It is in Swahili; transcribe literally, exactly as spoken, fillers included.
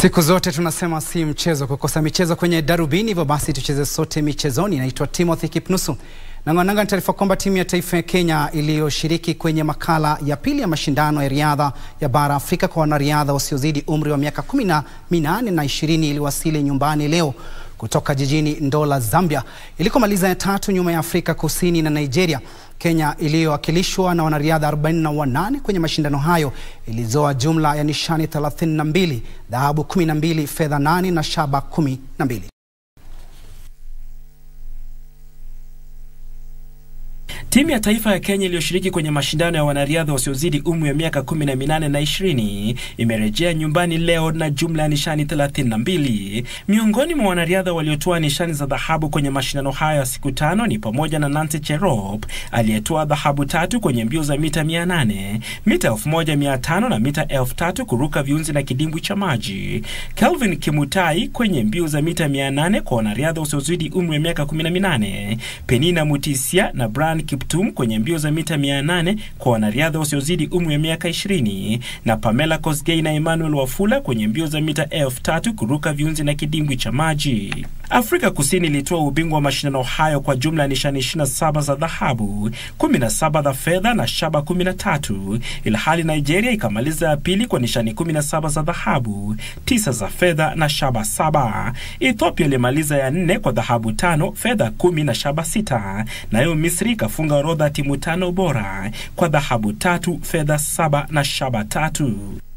Siku zote tunasema si mchezo kukosa michezo kwenye darubini, hivyo basi tucheze sote michezoni. Naitwa Timothy Kipnusu. Na ngananga taarifa kwamba timu ya taifa ya Kenya iliyoshiriki kwenye makala ya pili ya mashindano ya riadha ya bara Afrika kwa wanariadha wasiozidi umri wa miaka kumi na minane na ishirini iliwasili nyumbani leo kutoka jijini Ndola, Zambia, ilikomaliza ya tatu nyuma ya Afrika Kusini na Nigeria. Kenya iliyoakilishwa na wanariadha arobaini na wanane kwenye mashindano hayo ilizoa jumla ya nishani thelathini na mbili, dhahabu kumi na mbili, fedha nane na shaba kumi na mbili. Timu ya taifa ya Kenya iliyoshiriki kwenye mashindano ya wanariadha wasiozidi umri wa miaka kumi na minane na ishirini imerejea nyumbani leo na jumla ya nishani thelathini na mbili. Miongoni mwa wanariadha waliotoa nishani za dhahabu kwenye mashindano hayo ya siku tano ni pamoja na Nancy Cherop aliyetoa dhahabu tatu kwenye mbio za mita mia nane, mita elfu moja mia tano na mita elfu tatu kuruka viunzi na kidimbwi cha maji. Kelvin Kimutai kwenye mbio za mita mia nane kwa wanariadha wasiozidi umri wa miaka kumi na minane. Penina Mutisia na Brian Kiptum kwenye mbio za mita mia nane kwa wanariadha wasiozidi umri wa miaka ishirini, na Pamela Kosgei na Emmanuel Wafula kwenye mbio za mita elfu tatu kuruka viunzi na kidimbwi cha maji. Afrika Kusini ilitoa ubingwa wa mashindano hayo kwa jumla ya nishani ishirini na saba za dhahabu, kumi na saba za fedha na shaba kumi na tatu, ilhali Nigeria ikamaliza ya pili kwa nishani kumi na saba za dhahabu, tisa za fedha na shaba saba. Ethiopia ilimaliza ya nne kwa dhahabu tano, fedha kumi na shaba sita, nayo Misri ikafunga orodha timu tano bora kwa dhahabu tatu, fedha saba na shaba tatu.